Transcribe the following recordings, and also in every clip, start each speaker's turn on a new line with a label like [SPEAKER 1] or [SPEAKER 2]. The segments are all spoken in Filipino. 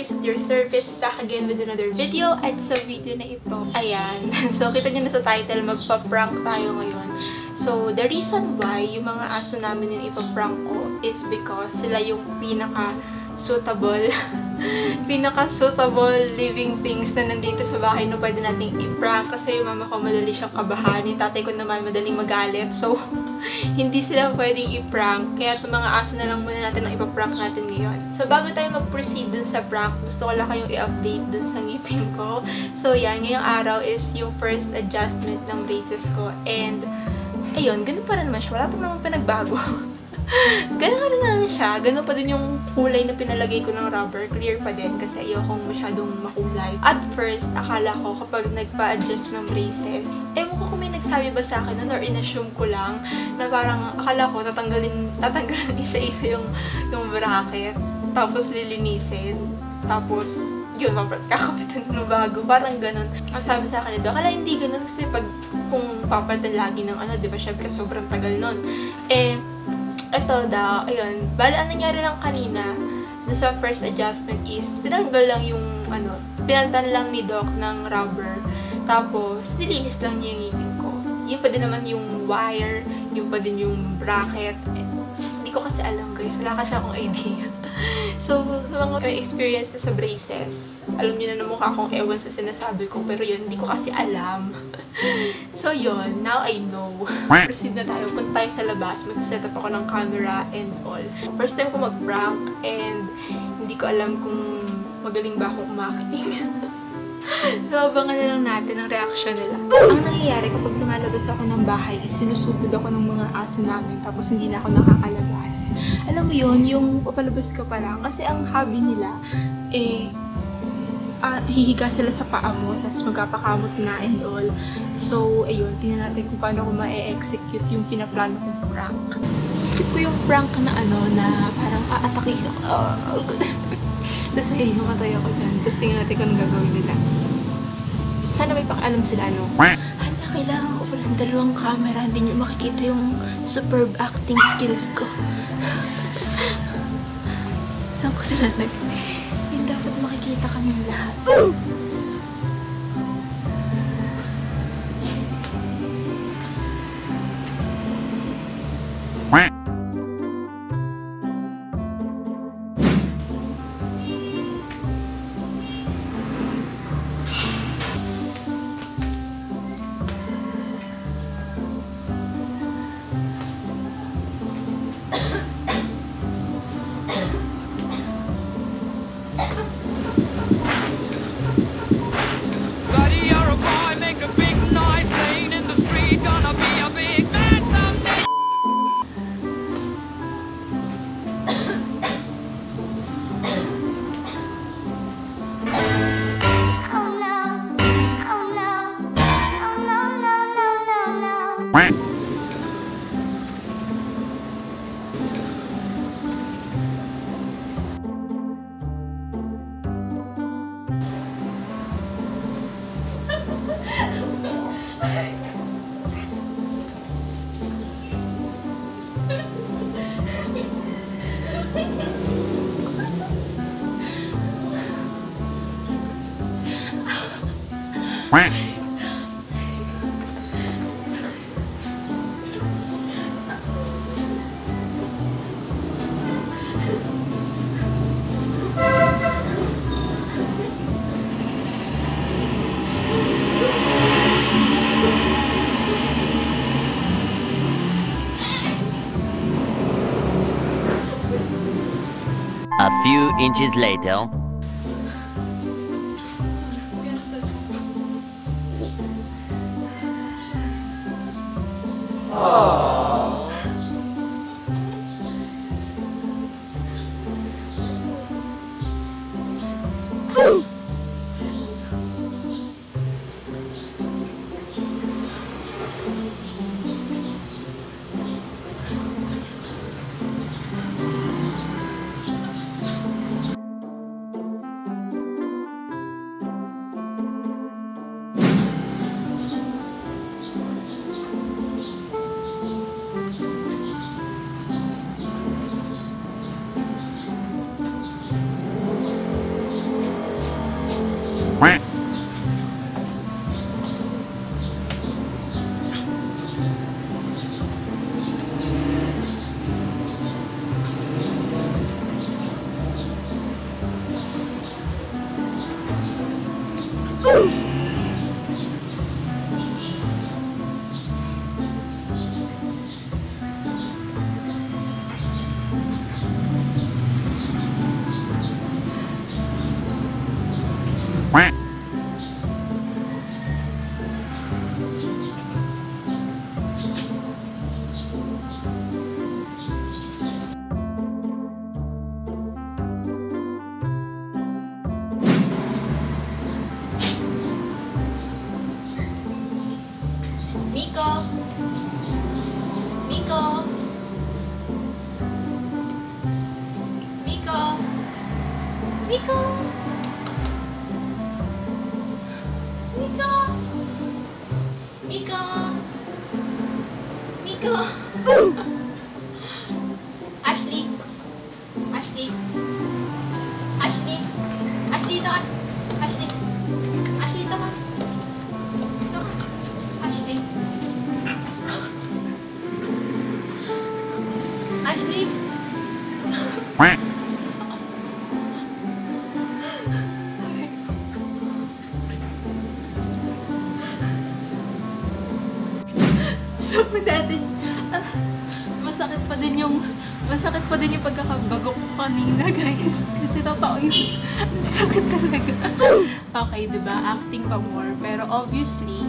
[SPEAKER 1] Grace at your service, back again with another video. At sa video na ito, ayan. So, kita nyo na sa title, magpa-prank tayo ngayon. So, the reason why yung mga aso namin yung ipaprank ko is because sila yung pinaka-suitable living things na nandito sa bahay na pwede nating i-prank. Kasi yung mama ko madali siyang kabahan, yung tatay ko naman madaling magalit. So, hindi sila pwedeng i-prank. Kaya itong mga aso na lang muna natin ang ipaprank natin ngayon. So, bago tayo mag-proceed dun sa prank, gusto ko lang kayong i-update dun sa ngipin ko. So, yan. Ngayong araw is yung first adjustment ng braces ko. And, ayun, ganun pa rin naman siya. Wala pa namang pinagbago. Ganun rin lang siya. Ganun pa din yung kulay na pinalagay ko ng rubber. Clear pa din kasi ayokong masyadong makulay. At first, akala ko kapag nagpa-adjust ng braces, ewan ko kung may nagsabi ba sa akin nun or in-assume ko lang na parang akala ko tatanggalin isa-isa yung bracket. Tapos lilinisin. Tapos, yun, kakapitan ng bago. Parang ganun. Ang sabi sa akin nito, akala hindi ganun kasi kung papalitan lagi ng diba, syempre sobrang tagal nun. Ito daw, ayun, bali ang nangyari lang kanina, dun sa first adjustment is, tinanggal lang yung, pinalitan lang ni Doc ng rubber, tapos, nilinis lang niya yung ngipin ko. Yun pa din naman yung wire, yun pa din yung bracket. Hindi ko kasi alam guys, wala kasi akong idea. So, sa mga experience na sa braces, alam niyo na mukha akong ewan sa sinasabi ko, pero yun, hindi ko kasi alam. So, yun, now I know. Proceed na tayo. Punta tayo sa labas. Mag-set up ako ng camera and all. First time ko mag-prank and hindi ko alam kung magaling ba akong kumakinig. So, abangan na lang natin ang reaction nila. Ang nangyayari kapag lumalabas ako ng bahay is sinusugod ako ng mga aso namin tapos hindi na ako nakakalabas. Alam mo yun, yung papalabas ka pa lang. Kasi ang hobby nila, hihiga sila sa paa mo, tapos magpapakamot na and all. So, ayun, tingnan natin kung paano ko ma-execute yung pinaplano kong prank. Isip ko yung prank na na parang aatakin ako. Tapos ay, humatay ako dyan. Tapos tingnan natin kung anong gagawin nila. Sana may pakialam sila, no? Hala, kailangan ko pala ng dalawang camera. Hindi nyo makikita yung superb acting skills ko. Saan ko nilalagay? Yung dapat makikita kami lahat.
[SPEAKER 2] A few inches later.
[SPEAKER 1] Ashley! Ashley! Ashley! Ashley, ito ka! Ashley! Ashley, ito ka! Ito ka! Ashley! Ashley! So, dati, masakit pa din yung pagkakabago ko kanina, guys. Kasi totoo yung sakit talaga. Okay, diba? Acting pa more. Pero obviously,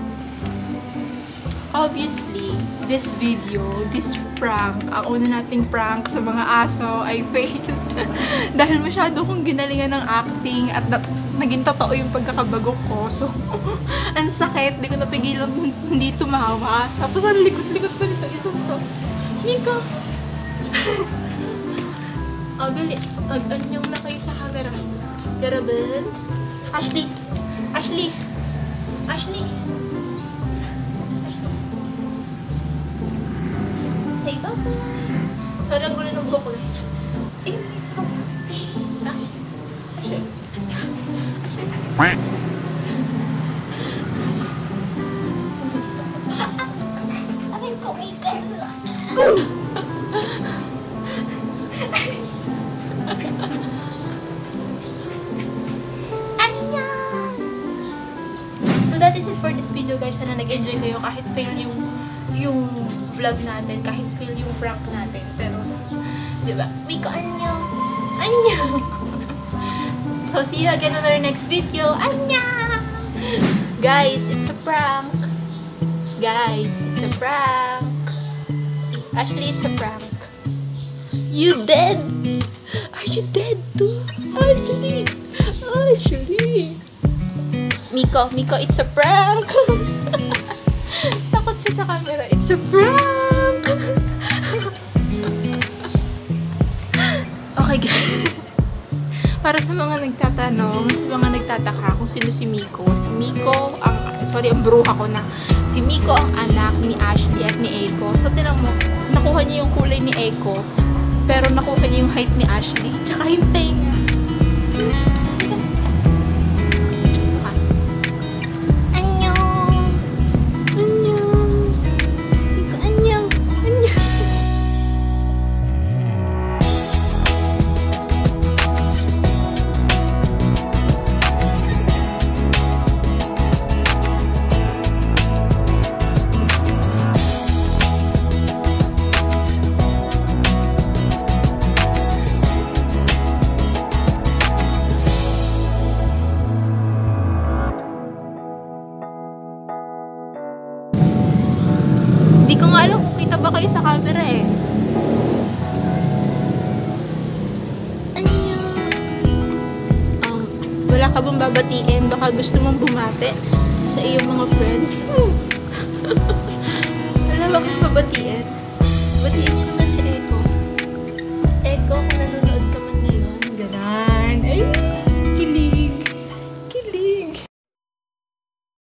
[SPEAKER 1] this video, this prank, ang una nating prank sa mga aso ay failed. Dahil masyado kong ginalingan ng acting at naging totoo yung pagkakabago ko. So, ang sakit. Di ko napigilan hindi tumawa. Tapos ang likot-likot pa nito isang to. Mika! Bili. Mag-anyong na kayo sa camera. Garabel. Ashley! Ashley! Ashley! Say bye-bye! Sorry, ang gulo ng buhok ko, guys. Ayun, may isa ka pa. Ashley! Ashley! Ashley! Aray ko, Mika! So that is it for this video, guys. Sana nag-enjoy kayo kahit fail yung vlog natin, kahit fail yung prank natin. Pero, diba? Mika, annyeong! Annyeong! So, see you again on our next video. Annyeong! Guys, it's a prank. Guys, it's a prank. Ashley, it's a prank. You dead? Are you dead too? Ashley! Ashley! Miko, it's a prank! Takot siya sa camera. It's a prank! Okay, guys. Para sa mga nagtatanong, sa mga nagtataka kung sino si Miko. Si Miko, ang bruha ko na. Si Miko ang anak ni Ashley at ni Eiko. So, tinan mo, nakuha niya yung kulay ni Eiko. Pero nakuha niya yung height ni Ashley. Tsaka yung tenga. Annyeong! Annyeong! Miko, annyeong! Annyeong! Hindi ko nga alam kung kita ba kayo sa camera eh. Annyeong! Wala ka bang babatiin? Baka gusto mong bumate sa iyong mga friends?